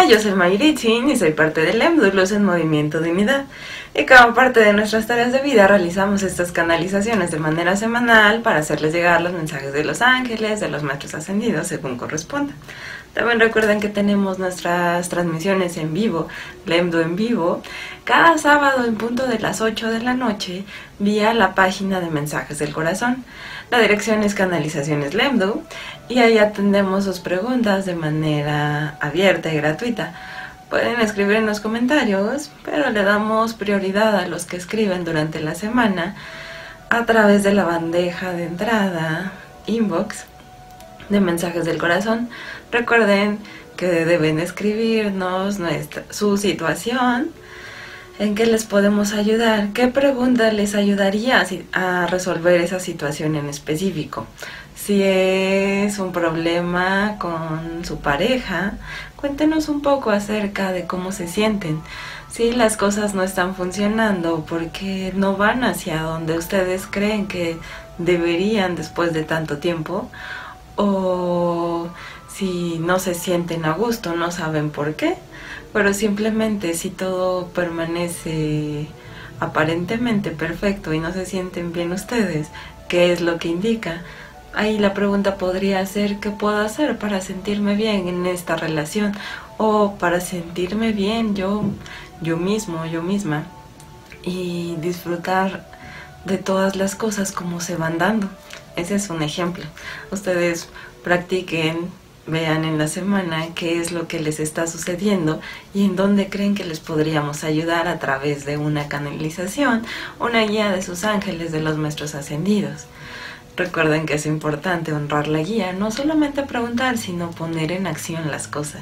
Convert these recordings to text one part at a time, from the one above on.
Hola, yo soy Mayritzin y soy parte del EMDU, Luz en Movimiento de Unidad. Y como parte de nuestras tareas de vida realizamos estas canalizaciones de manera semanal para hacerles llegar los mensajes de los ángeles, de los maestros ascendidos, según corresponda. También recuerden que tenemos nuestras transmisiones en vivo, EMDU en vivo, cada sábado en punto de las 8 de la noche vía la página de Mensajes del Corazón. La dirección es Canalizaciones EMDU y ahí atendemos sus preguntas de manera abierta y gratuita. Pueden escribir en los comentarios, pero le damos prioridad a los que escriben durante la semana a través de la bandeja de entrada, inbox, de Mensajes del Corazón. Recuerden que deben escribirnos su situación, en qué les podemos ayudar, qué pregunta les ayudaría a resolver esa situación en específico. Si es un problema con su pareja, cuéntenos un poco acerca de cómo se sienten. Si las cosas no están funcionando porque no van hacia donde ustedes creen que deberían después de tanto tiempo, o si no se sienten a gusto, no saben por qué, pero simplemente si todo permanece aparentemente perfecto y no se sienten bien ustedes, ¿qué es lo que indica? Ahí la pregunta podría ser: ¿qué puedo hacer para sentirme bien en esta relación? O para sentirme bien yo mismo, yo misma, y disfrutar de todas las cosas como se van dando. Ese es un ejemplo. Ustedes practiquen, vean en la semana qué es lo que les está sucediendo y en dónde creen que les podríamos ayudar a través de una canalización, una guía de sus ángeles, de los maestros ascendidos. Recuerden que es importante honrar la guía, no solamente preguntar, sino poner en acción las cosas.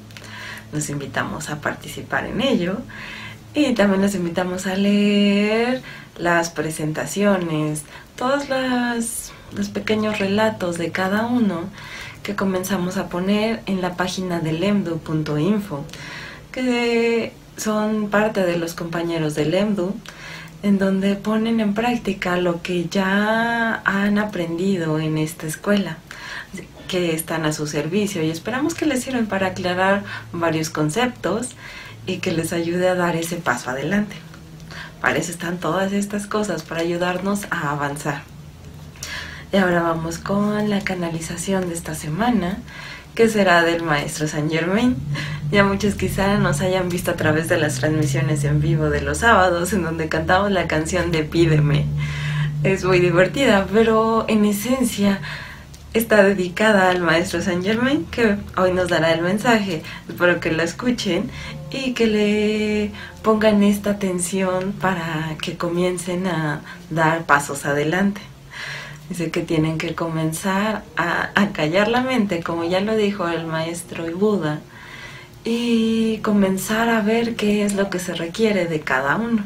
Los invitamos a participar en ello y también los invitamos a leer las presentaciones, todos los pequeños relatos de cada uno que comenzamos a poner en la página del emdu.info, que son parte de los compañeros del EMDU, en donde ponen en práctica lo que ya han aprendido en esta escuela, que están a su servicio, y esperamos que les sirvan para aclarar varios conceptos y que les ayude a dar ese paso adelante. Para eso están todas estas cosas, para ayudarnos a avanzar. Y ahora vamos con la canalización de esta semana, que será del maestro Saint Germain. Ya muchos quizá nos hayan visto a través de las transmisiones en vivo de los sábados, en donde cantamos la canción de Pídeme. Es muy divertida, pero en esencia está dedicada al maestro Saint Germain, que hoy nos dará el mensaje. Espero que lo escuchen y que le pongan esta atención para que comiencen a dar pasos adelante. Dice que tienen que comenzar a callar la mente, como ya lo dijo el maestro y Buda, y comenzar a ver qué es lo que se requiere de cada uno.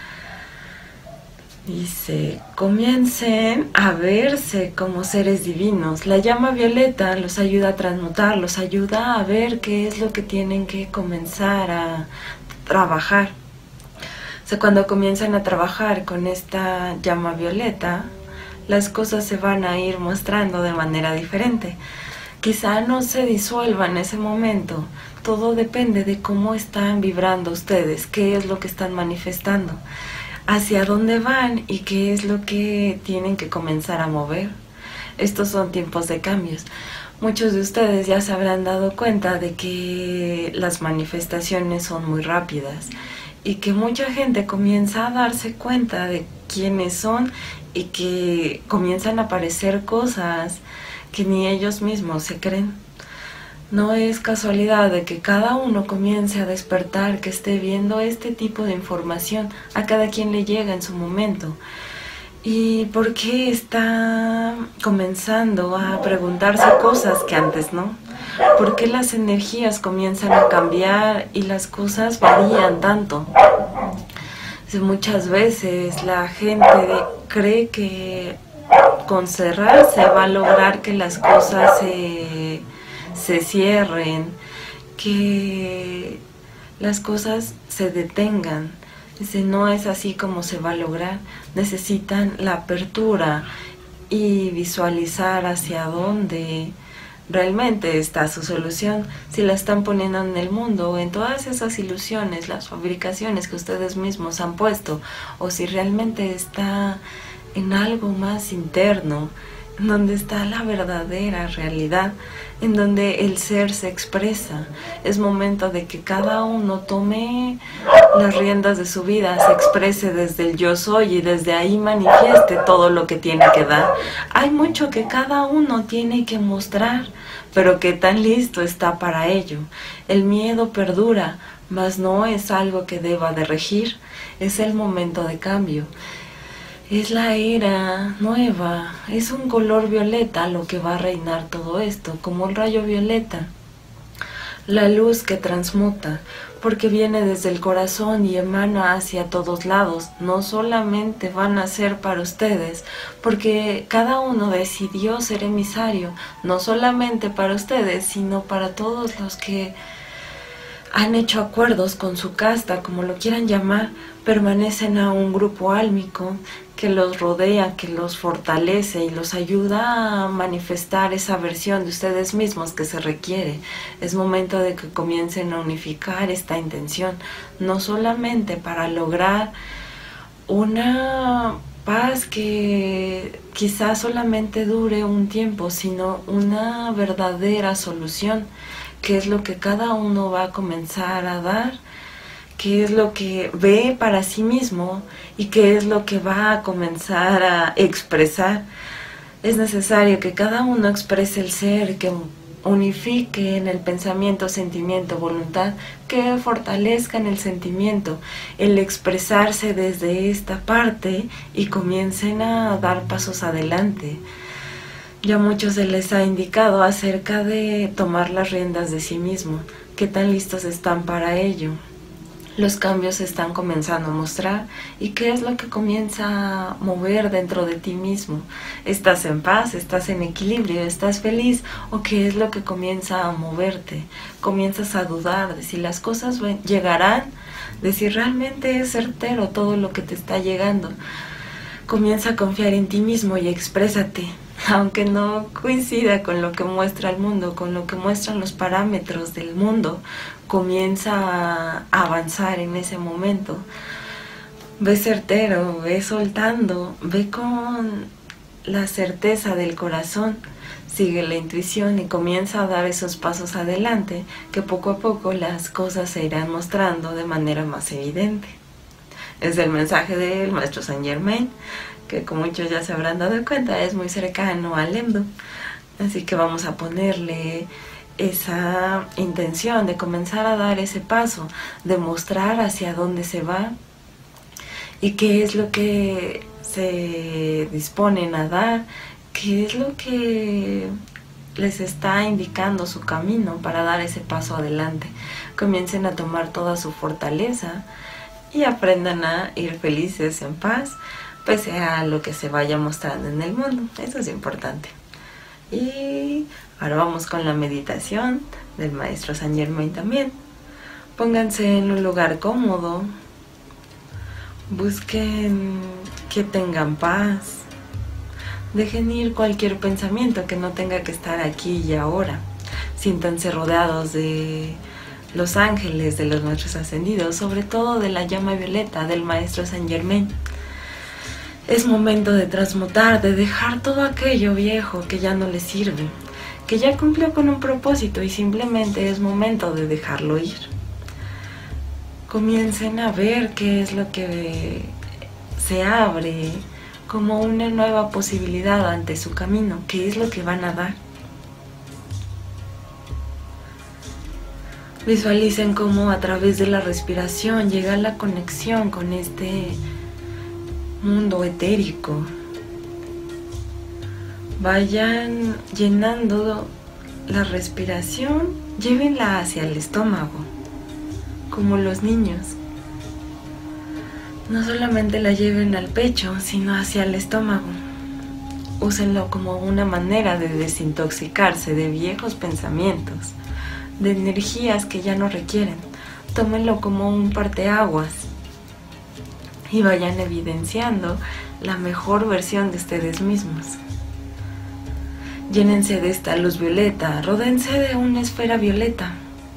Dice: comiencen a verse como seres divinos. La llama violeta los ayuda a transmutar, los ayuda a ver qué es lo que tienen que comenzar a trabajar. O sea, cuando comienzan a trabajar con esta llama violeta, las cosas se van a ir mostrando de manera diferente. Quizá no se disuelva en ese momento. Todo depende de cómo están vibrando ustedes, qué es lo que están manifestando, hacia dónde van y qué es lo que tienen que comenzar a mover. Estos son tiempos de cambios. Muchos de ustedes ya se habrán dado cuenta de que las manifestaciones son muy rápidas y que mucha gente comienza a darse cuenta de quiénes son y que comienzan a aparecer cosas que ni ellos mismos se creen. No es casualidad de que cada uno comience a despertar, que esté viendo este tipo de información. A cada quien le llega en su momento. ¿Y por qué está comenzando a preguntarse cosas que antes no? ¿Por qué las energías comienzan a cambiar y las cosas varían tanto? Muchas veces la gente cree que con cerrarse va a lograr que las cosas se cierren, que las cosas se detengan. Dice: no es así como se va a lograr. Necesitan la apertura y visualizar hacia dónde realmente está su solución, si la están poniendo en el mundo o en todas esas ilusiones, las fabricaciones que ustedes mismos han puesto, o si realmente está en algo más interno, en donde está la verdadera realidad, en donde el ser se expresa. Es momento de que cada uno tome las riendas de su vida, se exprese desde el yo soy y desde ahí manifieste todo lo que tiene que dar. Hay mucho que cada uno tiene que mostrar, pero que tan listo está para ello. El miedo perdura, mas no es algo que deba de regir, es el momento de cambio. Es la era nueva, es un color violeta lo que va a reinar todo esto, como el rayo violeta. La luz que transmuta, porque viene desde el corazón y emana hacia todos lados. No solamente van a ser para ustedes, porque cada uno decidió ser emisario, no solamente para ustedes, sino para todos los que han hecho acuerdos con su casta, como lo quieran llamar, permanecen a un grupo álmico que los rodea, que los fortalece y los ayuda a manifestar esa versión de ustedes mismos que se requiere. Es momento de que comiencen a unificar esta intención, no solamente para lograr una paz que quizás solamente dure un tiempo, sino una verdadera solución, que es lo que cada uno va a comenzar a dar, qué es lo que ve para sí mismo y qué es lo que va a comenzar a expresar. Es necesario que cada uno exprese el ser, que unifique en el pensamiento, sentimiento, voluntad, que fortalezca en el sentimiento, el expresarse desde esta parte y comiencen a dar pasos adelante. Ya a muchos se les ha indicado acerca de tomar las riendas de sí mismo, qué tan listos están para ello. Los cambios se están comenzando a mostrar y qué es lo que comienza a mover dentro de ti mismo. ¿Estás en paz? ¿Estás en equilibrio? ¿Estás feliz? ¿O qué es lo que comienza a moverte? Comienzas a dudar de si las cosas llegarán, de si realmente es certero todo lo que te está llegando. Comienza a confiar en ti mismo y exprésate, aunque no coincida con lo que muestra el mundo, con lo que muestran los parámetros del mundo. Comienza a avanzar en ese momento. Ve certero, ve soltando, ve con la certeza del corazón, sigue la intuición y comienza a dar esos pasos adelante, que poco a poco las cosas se irán mostrando de manera más evidente. Es el mensaje del maestro Saint Germain, que como muchos ya se habrán dado cuenta es muy cercano al Lemdo, así que vamos a ponerle esa intención de comenzar a dar ese paso, de mostrar hacia dónde se va y qué es lo que se disponen a dar, qué es lo que les está indicando su camino para dar ese paso adelante. Comiencen a tomar toda su fortaleza y aprendan a ir felices en paz, pese a lo que se vaya mostrando en el mundo. Eso es importante. Y ahora vamos con la meditación del maestro Saint Germain también. Pónganse en un lugar cómodo, busquen que tengan paz, dejen ir cualquier pensamiento que no tenga que estar aquí y ahora. Siéntanse rodeados de los ángeles, de los maestros ascendidos, sobre todo de la llama violeta del maestro Saint Germain. Es momento de transmutar, de dejar todo aquello viejo que ya no les sirve, que ya cumplió con un propósito y simplemente es momento de dejarlo ir. Comiencen a ver qué es lo que se abre como una nueva posibilidad ante su camino, qué es lo que van a dar. Visualicen cómo a través de la respiración llega la conexión con este mundo etérico. Vayan llenando la respiración, llévenla hacia el estómago, como los niños. No solamente la lleven al pecho, sino hacia el estómago. Úsenlo como una manera de desintoxicarse de viejos pensamientos, de energías que ya no requieren. Tómenlo como un parteaguas y vayan evidenciando la mejor versión de ustedes mismos. Llénense de esta luz violeta, rodéense de una esfera violeta.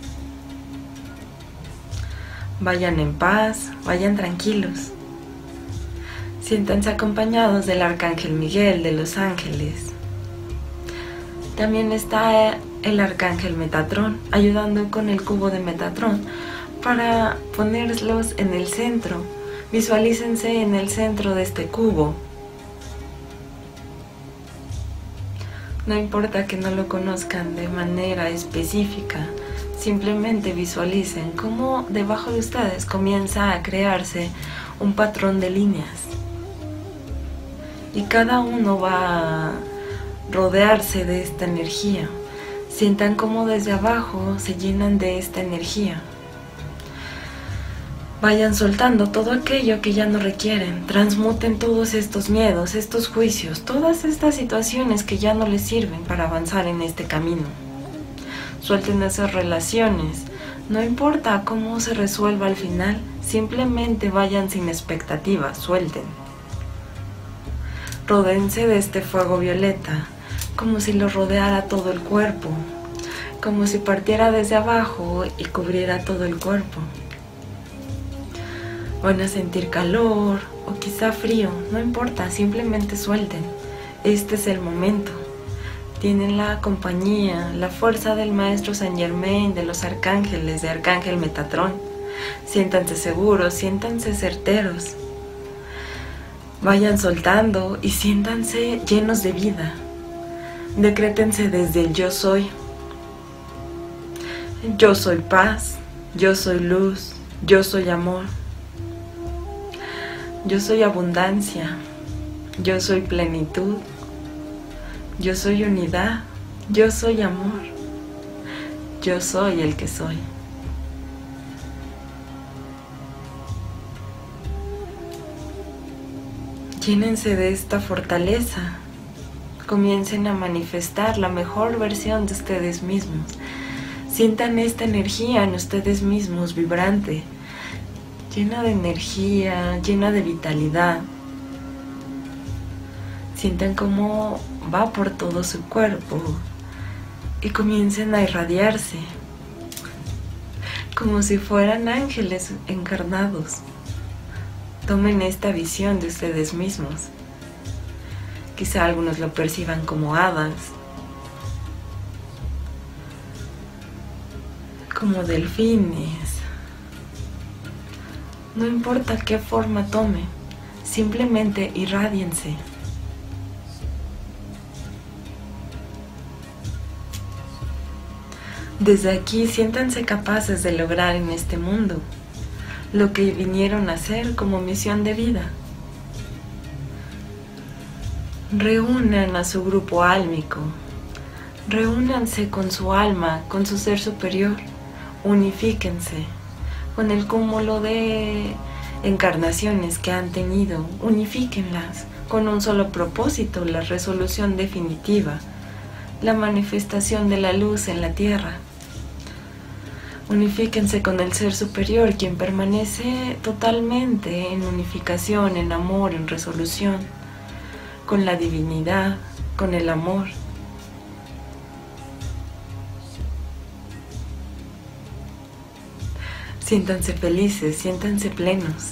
Vayan en paz, vayan tranquilos. Siéntanse acompañados del Arcángel Miguel, de los ángeles. También está el Arcángel Metatrón, ayudando con el cubo de Metatrón para ponerlos en el centro. Visualícense en el centro de este cubo. No importa que no lo conozcan de manera específica, simplemente visualicen cómo debajo de ustedes comienza a crearse un patrón de líneas. Y cada uno va a rodearse de esta energía. Sientan cómo desde abajo se llenan de esta energía. Vayan soltando todo aquello que ya no requieren. Transmuten todos estos miedos, estos juicios, todas estas situaciones que ya no les sirven para avanzar en este camino. Suelten esas relaciones. No importa cómo se resuelva al final, simplemente vayan sin expectativas, suelten. Rodéense de este fuego violeta, como si lo rodeara todo el cuerpo, como si partiera desde abajo y cubriera todo el cuerpo. Van a sentir calor o quizá frío, no importa, simplemente suelten. Este es el momento. Tienen la compañía, la fuerza del Maestro Saint Germain, de los arcángeles, de Arcángel Metatrón. Siéntanse seguros, siéntanse certeros. Vayan soltando y siéntanse llenos de vida. Decrétense desde el yo soy. Yo soy paz, yo soy luz, yo soy amor. Yo soy abundancia, yo soy plenitud, yo soy unidad, yo soy amor, yo soy el que soy. Llénense de esta fortaleza, comiencen a manifestar la mejor versión de ustedes mismos. Sientan esta energía en ustedes mismos, vibrante, llena de energía, llena de vitalidad. Sientan cómo va por todo su cuerpo y comiencen a irradiarse, como si fueran ángeles encarnados. Tomen esta visión de ustedes mismos. Quizá algunos lo perciban como hadas, como delfines. No importa qué forma tome, simplemente irradiense. Desde aquí siéntanse capaces de lograr en este mundo lo que vinieron a hacer como misión de vida. Reúnan a su grupo álmico, reúnanse con su alma, con su ser superior, unifíquense con el cúmulo de encarnaciones que han tenido, unifíquenlas con un solo propósito, la resolución definitiva, la manifestación de la luz en la tierra. Unifíquense con el ser superior, quien permanece totalmente en unificación, en amor, en resolución, con la divinidad, con el amor. Siéntanse felices, siéntanse plenos.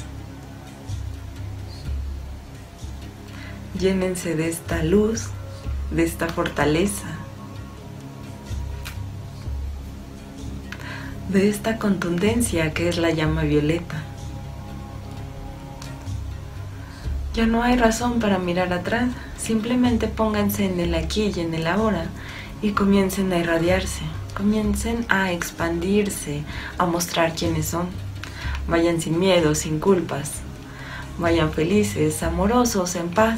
Llénense de esta luz, de esta fortaleza, de esta contundencia que es la llama violeta. Ya no hay razón para mirar atrás, simplemente pónganse en el aquí y en el ahora y comiencen a irradiarse. Comiencen a expandirse, a mostrar quiénes son. Vayan sin miedo, sin culpas. Vayan felices, amorosos, en paz.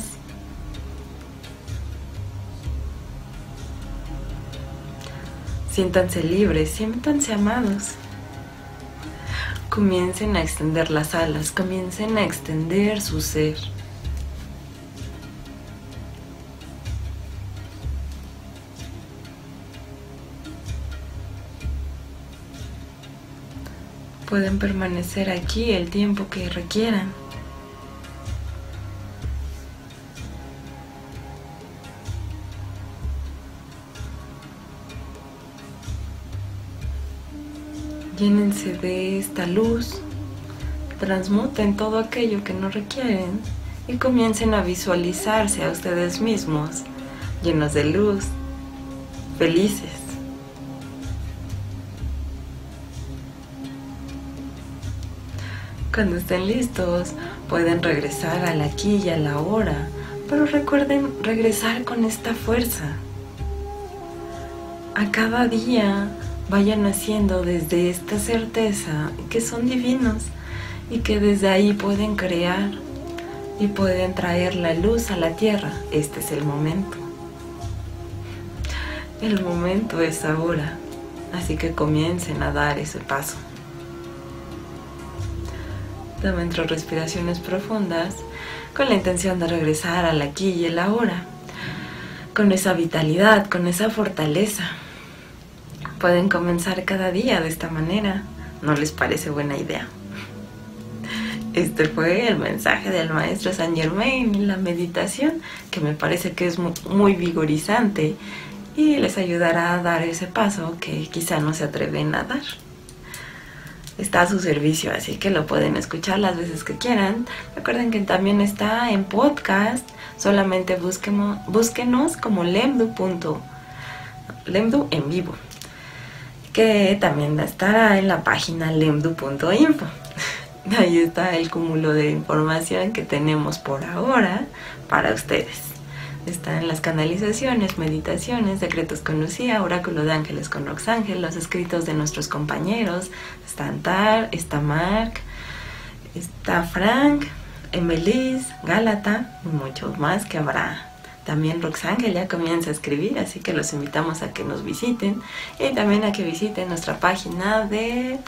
Siéntanse libres, siéntanse amados. Comiencen a extender las alas, comiencen a extender su ser. Pueden permanecer aquí el tiempo que requieran. Llénense de esta luz, transmuten todo aquello que no requieren y comiencen a visualizarse a ustedes mismos llenos de luz, felices. Cuando estén listos, pueden regresar al aquí y a la ahora, pero recuerden regresar con esta fuerza. A cada día vayan haciendo desde esta certeza que son divinos y que desde ahí pueden crear y pueden traer la luz a la tierra. Este es el momento. El momento es ahora, así que comiencen a dar ese paso. Tomen 3 respiraciones profundas con la intención de regresar al aquí y el ahora, con esa vitalidad, con esa fortaleza. Pueden comenzar cada día de esta manera. ¿No les parece buena idea? Este fue el mensaje del maestro Saint Germain y la meditación, que me parece que es muy vigorizante y les ayudará a dar ese paso que quizá no se atreven a dar. Está a su servicio, así que lo pueden escuchar las veces que quieran. Recuerden que también está en podcast. Solamente búsquenos como Lemdu en vivo, que también estará en la página lemdu.info. Ahí está el cúmulo de información que tenemos por ahora para ustedes. Están las canalizaciones, meditaciones, decretos con Lucía, oráculo de ángeles con Roxángel, los escritos de nuestros compañeros. Está Antar, está Mark, está Frank, Emelis, Gálata y muchos más que habrá. También Roxángel ya comienza a escribir, así que los invitamos a que nos visiten y también a que visiten nuestra página de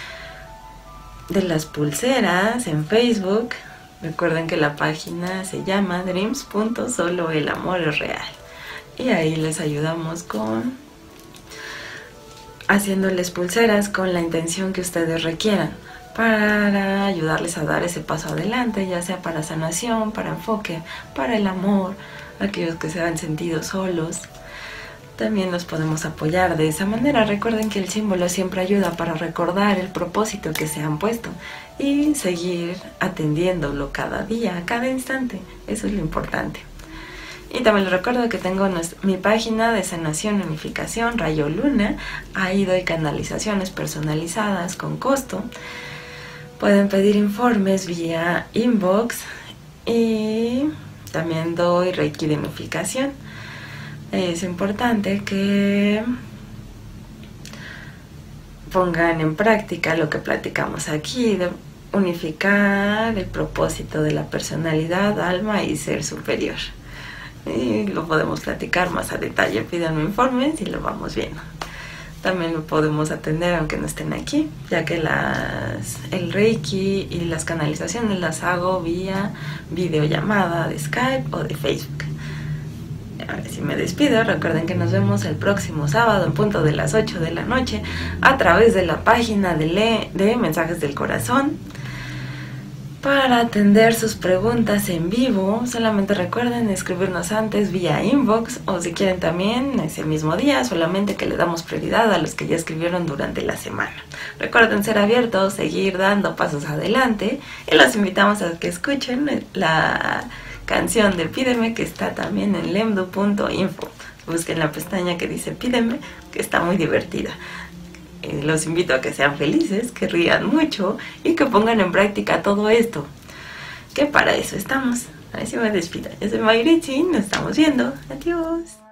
las pulseras en Facebook. Recuerden que la página se llama dreams.solo el amor es real y ahí les ayudamos con haciéndoles pulseras con la intención que ustedes requieran para ayudarles a dar ese paso adelante, ya sea para sanación, para enfoque, para el amor, aquellos que se han sentido solos. También los podemos apoyar de esa manera. Recuerden que el símbolo siempre ayuda para recordar el propósito que se han puesto y seguir atendiéndolo cada día, cada instante. Eso es lo importante. Y también les recuerdo que tengo mi página de sanación y unificación, Rayo Luna. Ahí doy canalizaciones personalizadas con costo. Pueden pedir informes vía inbox y también doy Reiki de unificación. Es importante que pongan en práctica lo que platicamos aquí, de unificar el propósito de la personalidad, alma y ser superior. Y lo podemos platicar más a detalle, pídanme informes y lo vamos viendo. También lo podemos atender aunque no estén aquí, ya que el Reiki y las canalizaciones las hago vía videollamada de Skype o de Facebook. Ahora sí me despido. Recuerden que nos vemos el próximo sábado en punto de las 8 de la noche a través de la página de Mensajes del Corazón para atender sus preguntas en vivo. Solamente recuerden escribirnos antes vía inbox o si quieren también ese mismo día, solamente que le damos prioridad a los que ya escribieron durante la semana. Recuerden ser abiertos, seguir dando pasos adelante y los invitamos a que escuchen la canción de Pídeme, que está también en lemdu.info. Busquen la pestaña que dice Pídeme, que está muy divertida. Los invito a que sean felices, que rían mucho y que pongan en práctica todo esto, que para eso estamos. A ver si me despido. Yo soy Mayritzi, nos estamos viendo. Adiós.